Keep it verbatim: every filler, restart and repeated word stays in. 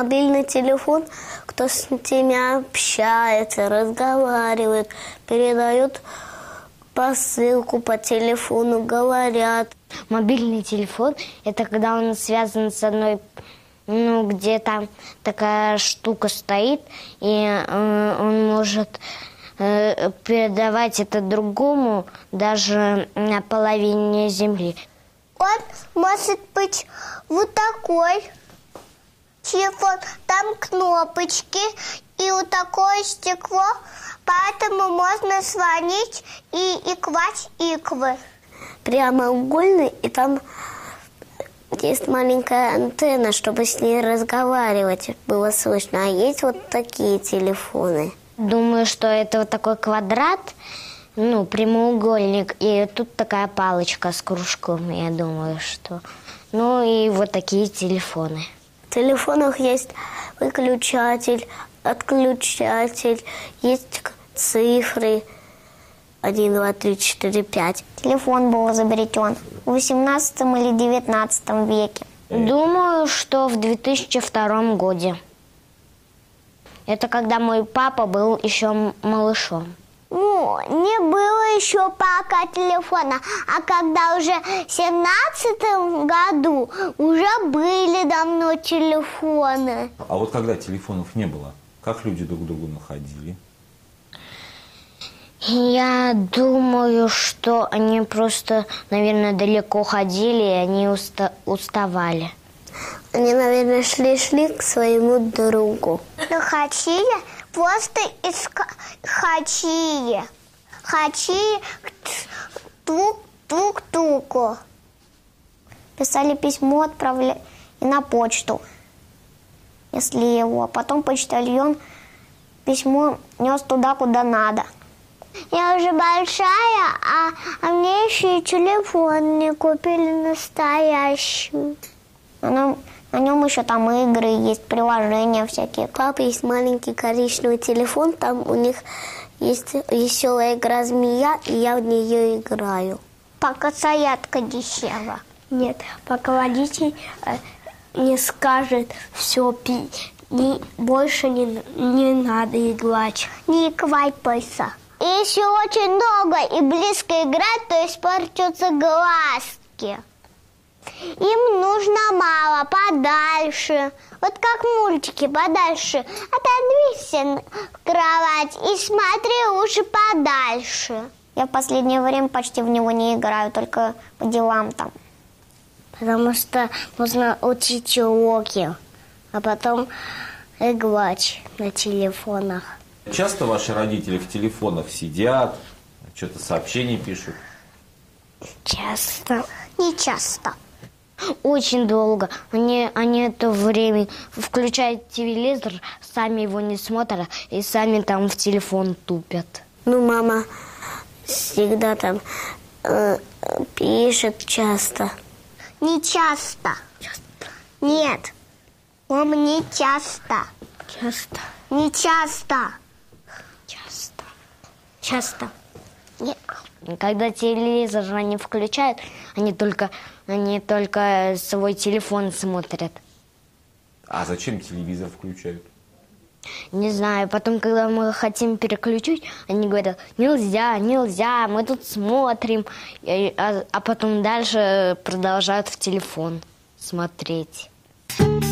Мобильный телефон, кто с ними общается, разговаривает, передает посылку по телефону, говорят. Мобильный телефон – это когда он связан с одной, ну, где там такая штука стоит, и э, он может э, передавать это другому даже на половине земли. Он может быть вот такой телефон, там кнопочки и вот такое стекло, поэтому можно звонить и, и класть иквы. Прямоугольный, и там есть маленькая антенна, чтобы с ней разговаривать было слышно. А есть вот такие телефоны. Думаю, что это вот такой квадрат, ну, прямоугольник, и тут такая палочка с кружком, я думаю, что... Ну, и вот такие телефоны. В телефонах есть выключатель, отключатель, есть цифры. Один, два, три, четыре, пять. Телефон был изобретен в восемнадцатом или девятнадцатом веке. Думаю, что в две тысячи втором году. Это когда мой папа был еще малышом. Ну, не было еще пока телефона, а когда уже в семнадцатом году уже были давно телефоны. А вот когда телефонов не было, как люди друг друга находили? Я думаю, что они просто, наверное, далеко ходили, и они уста- уставали. Они, наверное, шли-шли к своему другу. Ну, хотели, просто иска... хотели. Хотели тук-тук-туку. Писали письмо, отправляли на почту, если его. Потом почтальон письмо нес туда, куда надо. Я уже большая, а, а мне еще и телефон не купили настоящий. На нем, на нем еще там игры есть, приложения всякие. У папы есть маленький коричневый телефон, там у них есть веселая игра «Змея», и я в нее играю. Пока зарядка дешево. Нет, пока водитель э, не скажет «все, пи», не, больше не, не надо играть. Не играйся. И еще очень долго и близко играть, то испортятся глазки. Им нужно мало, подальше. Вот как мультики, подальше. Отодвинься в кровать и смотри лучше подальше. Я в последнее время почти в него не играю, только по делам там. Потому что можно учить уроки, а потом играть на телефонах. Часто ваши родители в телефонах сидят, что-то сообщения пишут? Часто. Не часто. Очень долго. Они, они это время включают телевизор, сами его не смотрят и сами там в телефон тупят. Ну, мама всегда там э, пишет часто. Не часто. Часто. Нет. Мама, не часто. Часто. Не часто. Часто. Часто. Нет. Когда телевизор они включают, они только, они только свой телефон смотрят. А зачем телевизор включают? Не знаю. Потом, когда мы хотим переключить, они говорят: нельзя, нельзя, мы тут смотрим. А, а потом дальше продолжают в телефон смотреть.